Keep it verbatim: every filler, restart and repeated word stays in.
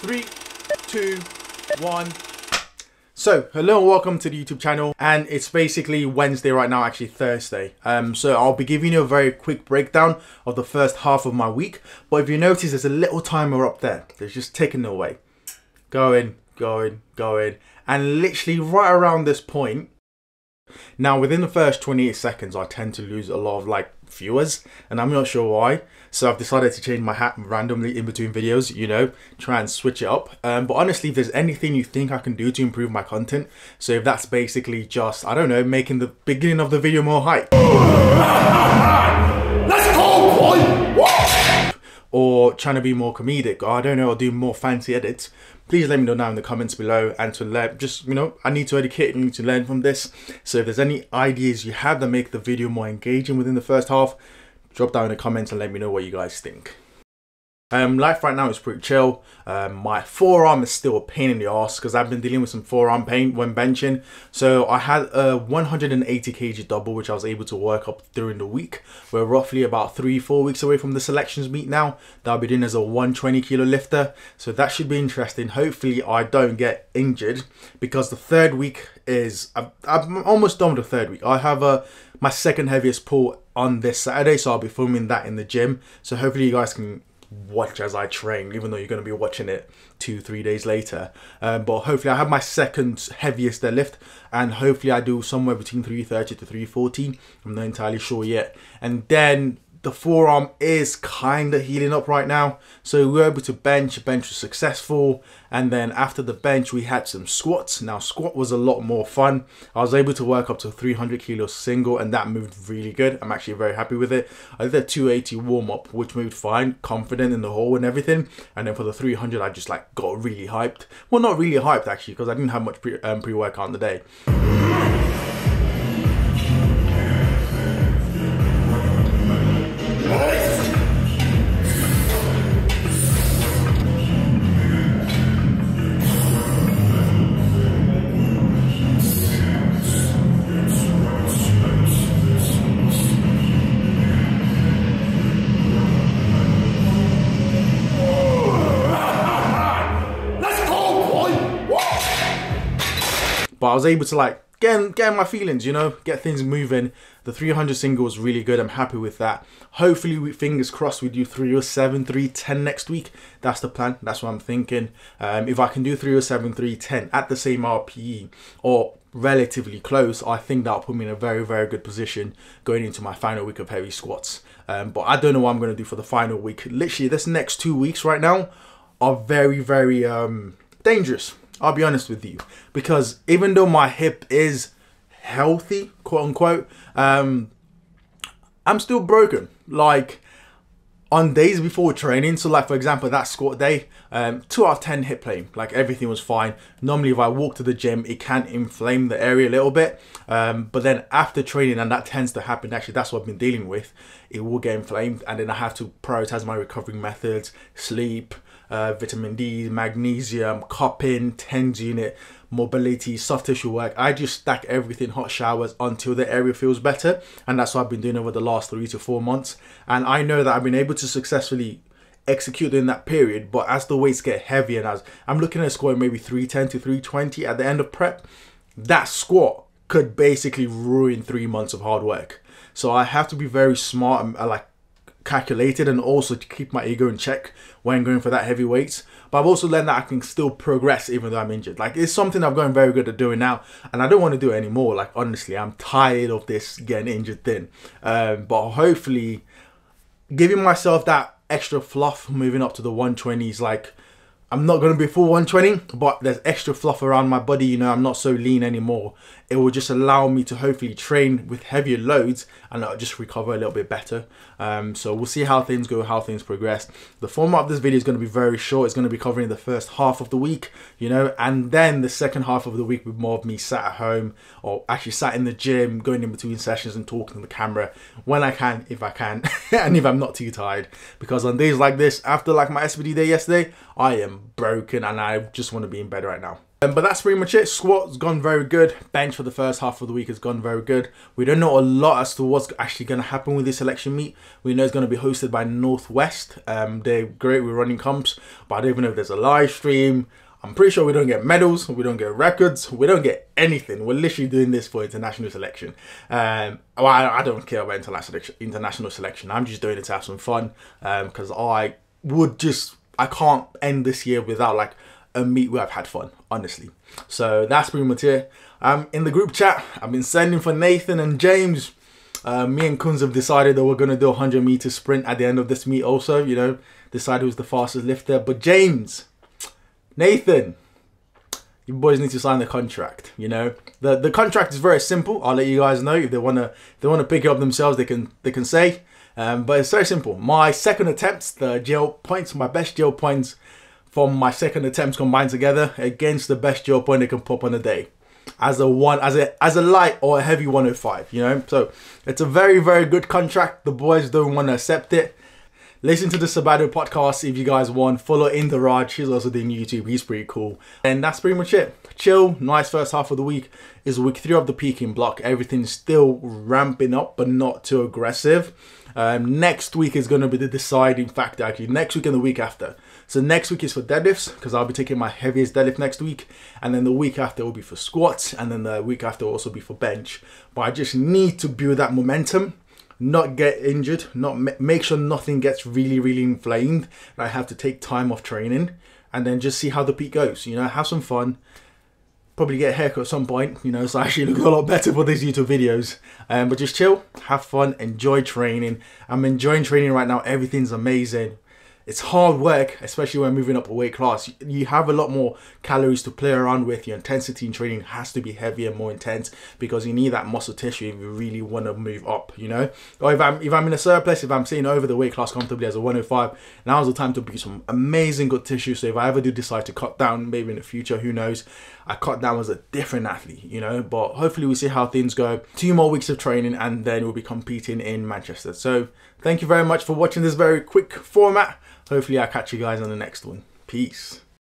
Three, two, one. So, hello and welcome to the YouTube channel, and it's basically Wednesday right now, actually Thursday. Um, so I'll be giving you a very quick breakdown of the first half of my week. But if you notice, there's a little timer up there. It's just ticking away. Going, going, going. And literally right around this point, now within the first twenty-eight seconds, I tend to lose a lot of like viewers, and I'm not sure why. So I've decided to change my hat randomly in between videos, you know, try and switch it up. Um, but honestly, if there's anything you think I can do to improve my content, so if that's basically just, I don't know, making the beginning of the video more hype. Let's go, boy! Or trying to be more comedic, or I don't know, or do more fancy edits, please let me know down in the comments below. And to let, just, you know, I need to educate and need to learn from this. So if there's any ideas you have that make the video more engaging within the first half, drop down in the comments and let me know what you guys think. Um, life right now is pretty chill. Um, my forearm is still a pain in the ass because I've been dealing with some forearm pain when benching. So I had a one hundred eighty kilogram double, which I was able to work up during the week. We're roughly about three, four weeks away from the selections meet now. That I'll be doing as a one hundred twenty kilo lifter. So that should be interesting. Hopefully I don't get injured, because the third week is, I'm, I'm almost done with the third week. I have a, my second heaviest pull on this Saturday. So I'll be filming that in the gym. So hopefully you guys can watch as I train, even though you're going to be watching it two three days later. Um, but hopefully I have my second heaviest deadlift, and hopefully I do somewhere between three thirty to three forty. I'm not entirely sure yet. And then the forearm is kind of healing up right now, so we were able to bench. Bench was successful, and then after the bench we had some squats. Now squat was a lot more fun. I was able to work up to three hundred kilos single, and that moved really good. I'm actually very happy with it. I did a two eighty warm up, which moved fine, confident in the hole and everything. And then for the three hundred, I just like got really hyped. Well, not really hyped actually, because I didn't have much pre um, pre-workout on the day. But I was able to like get, get my feelings, you know, get things moving. The three hundred single was really good. I'm happy with that. Hopefully, we, fingers crossed, we do three oh seven, three ten next week. That's the plan. That's what I'm thinking. Um, if I can do three oh seven, three ten at the same R P E or relatively close, I think that'll put me in a very, very good position going into my final week of heavy squats. Um, but I don't know what I'm going to do for the final week. Literally, this next two weeks right now are very, very um, dangerous. I'll be honest with you, because even though my hip is healthy, quote unquote, um, I'm still broken. Like on days before training, so like for example, that squat day, um, two out of ten hip plane, like everything was fine. Normally if I walk to the gym, it can inflame the area a little bit. Um, but then after training, and that tends to happen, actually that's what I've been dealing with, it will get inflamed, and then I have to prioritize my recovery methods, sleep, Uh, vitamin D, magnesium, cupping, TENS unit, mobility, soft tissue work. I just stack everything, hot showers, until the area feels better. And that's what I've been doing over the last three to four months. And I know that I've been able to successfully execute in that period. But as the weights get heavier, and as I'm looking at squatting maybe three ten to three twenty at the end of prep, that squat could basically ruin three months of hard work. So I have to be very smart and uh, like calculated, and also to keep my ego in check when going for that heavy weights. But I've also learned that I can still progress even though I'm injured. Like, it's something I've gotten very good at doing now, and I don't want to do it anymore. Like, honestly, I'm tired of this getting injured thing. Um, but hopefully giving myself that extra fluff moving up to the one twenties, like I'm not going to be full one twenty, but there's extra fluff around my body, you know, I'm not so lean anymore. It will just allow me to hopefully train with heavier loads, and I'll just recover a little bit better. Um, so we'll see how things go, how things progress. The format of this video is going to be very short. It's going to be covering the first half of the week, you know, and then the second half of the week with more of me sat at home, or actually sat in the gym, going in between sessions and talking to the camera when I can, if I can, and if I'm not too tired. Because on days like this, after like my S B D day yesterday, I am broken and I just want to be in bed right now. Um, but that's pretty much it. Squat's gone very good. Bench for the first half of the week has gone very good. We don't know a lot as to what's actually going to happen with this selection meet. We know it's going to be hosted by Northwest. Um, they're great with running comps, but I don't even know if there's a live stream. I'm pretty sure we don't get medals, we don't get records, we don't get anything. We're literally doing this for international selection. Um, well, I, I don't care about international international selection. I'm just doing it to have some fun because um, I would just, I can't end this year without like a meet where I've had fun, honestly. So that's pretty much it. Um, in the group chat, I've been sending for Nathan and James. Uh, me and Kunz have decided that we're going to do a one hundred meter sprint at the end of this meet also, you know, decide who's the fastest lifter. But James, Nathan, you boys need to sign the contract, you know. The the contract is very simple. I'll let you guys know if they want to if they want to pick it up themselves, they can they can say. Um, but it's very simple. My second attempts, the gel points, my best gel points from my second attempts combined together against the best gel point they can pop on a day. As a one as a as a light or a heavy one oh five, you know. So it's a very, very good contract. The boys don't want to accept it. Listen to the Sabado podcast if you guys want. Follow Indaraj. He's also doing YouTube. He's pretty cool. And that's pretty much it. Chill. Nice first half of the week. Is week three of the peaking block. Everything's still ramping up, but not too aggressive. Um, next week is going to be the deciding factor, actually. Next week and the week after. So next week is for deadlifts, because I'll be taking my heaviest deadlift next week. And then the week after will be for squats. And then the week after will also be for bench. But I just need to build that momentum. Not get injured, not make sure nothing gets really, really inflamed. I have to take time off training and then just see how the peak goes. You know, have some fun. Probably get a haircut at some point, you know, so I actually look a lot better for these YouTube videos. Um, but just chill, have fun, enjoy training. I'm enjoying training right now. Everything's amazing. It's hard work, especially when moving up a weight class. You have a lot more calories to play around with. Your intensity in training has to be heavier, more intense, because you need that muscle tissue if you really want to move up, you know. Or if I'm if I'm in a surplus, if I'm sitting over the weight class comfortably as a one oh five, now's the time to build some amazing good tissue. So if I ever do decide to cut down, maybe in the future, who knows, I cut down as a different athlete, you know. But hopefully we see how things go. Two more weeks of training and then we'll be competing in Manchester. So thank you very much for watching this very quick format. Hopefully I'll catch you guys on the next one. Peace.